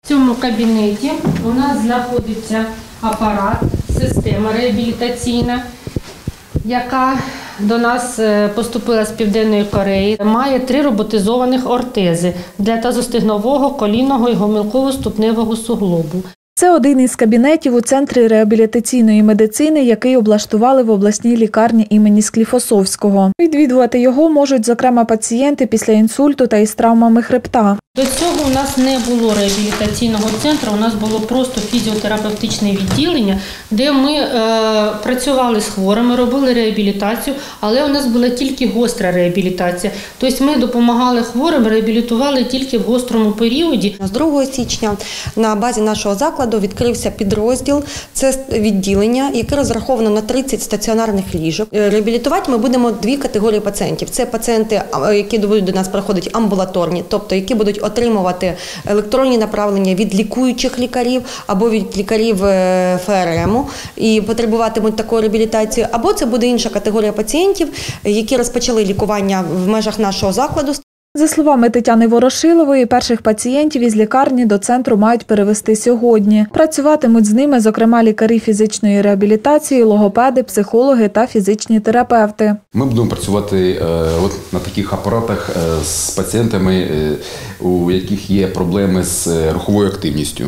В цьому кабінеті у нас знаходиться апарат, система реабілітаційна, яка до нас поступила з Південної Кореї. Має 3 роботизованих ортези для тазостегнового, колінного і гомілково-ступневого суглобу. Це один із кабінетів у Центрі реабілітаційної медицини, який облаштували в обласній лікарні імені Скліфосовського. Відвідувати його можуть, зокрема, пацієнти після інсульту та із травмами хребта. До цього у нас не було реабілітаційного центру, у нас було просто фізіотерапевтичне відділення, де ми працювали з хворими, робили реабілітацію, але у нас була тільки гостра реабілітація. Тобто ми допомагали хворим, реабілітували тільки в гострому періоді. З 2 січня на базі нашого закладу відкрився підрозділ, це відділення, яке розраховано на 30 стаціонарних ліжок. Реабілітувати ми будемо 2 категорії пацієнтів. Це пацієнти, які будуть до нас проходити амбулаторні, тобто які будуть отримувати електронні направлення від лікуючих лікарів або від лікарів ФРМ і потребуватимуть такої реабілітації, або це буде інша категорія пацієнтів, які розпочали лікування в межах нашого закладу. За словами Тетяни Ворошилової, перших пацієнтів із лікарні до центру мають перевести сьогодні. Працюватимуть з ними, зокрема, лікарі фізичної реабілітації, логопеди, психологи та фізичні терапевти. Ми будемо працювати на таких апаратах з пацієнтами, у яких є проблеми з руховою активністю.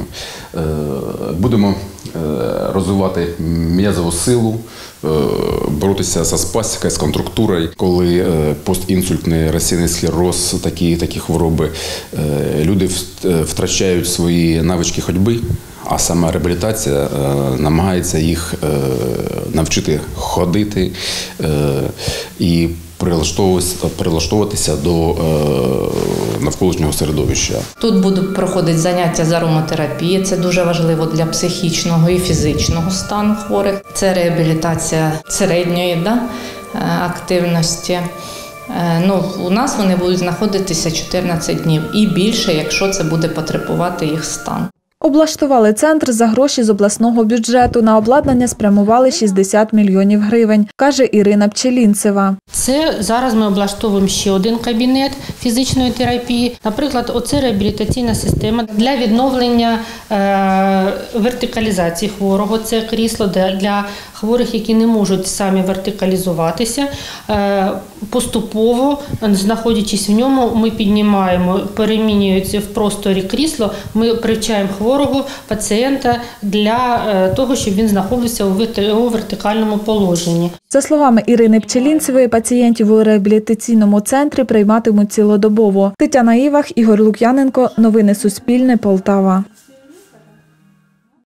Будемо розвивати м'язову силу, боротися зі спастикою, з контрактурою. Коли постінсультний розсіяний склероз, такі хвороби, люди втрачають свої навички ходьби, а сама реабілітація намагається їх навчити ходити і прилаштовуватися до навколишнього середовища. Тут будуть проходити заняття з ароматерапії, це дуже важливо для психічного і фізичного стану хворих. Це реабілітація середньої активності. У нас вони будуть знаходитися 14 днів і більше, якщо це буде потребувати їх стан. Облаштували центр за гроші з обласного бюджету. На обладнання спрямували 60 мільйонів гривень, каже Ірина Пчелінцева. Це зараз ми облаштовуємо ще один кабінет фізичної терапії. Наприклад, оце реабілітаційна система для відновлення вертикалізації хворого. Це крісло для хворих, які не можуть самі вертикалізуватися. Поступово, знаходячись в ньому, ми піднімаємо, перемінюється в просторі крісло, ми привчаємо хворого пацієнта для того, щоб він знаходився у вертикальному положенні. За словами Ірини Пчелінцевої, пацієнтів у реабілітаційному центрі прийматимуть цілодобово. Тетяна Івах, Ігор Лук'яненко. Новини Суспільне. Полтава.